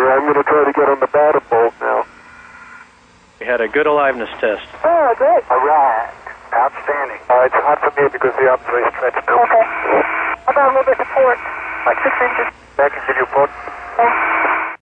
I'm going to try to get on the bottom bolt now. We had a good aliveness test. Oh, great. All right. Outstanding. It's hot for me because the arm's very stretched now. Okay. How about a little bit of support? Like 6 inches. That can give you 4. Yeah.